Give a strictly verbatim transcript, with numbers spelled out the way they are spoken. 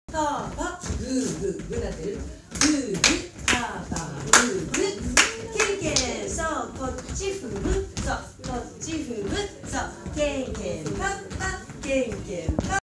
パパグーグーグーなってる。グーグーパパグーグー。ケンケンそうこっち踏むそうこっち踏むそうケンケンパパケンケンパ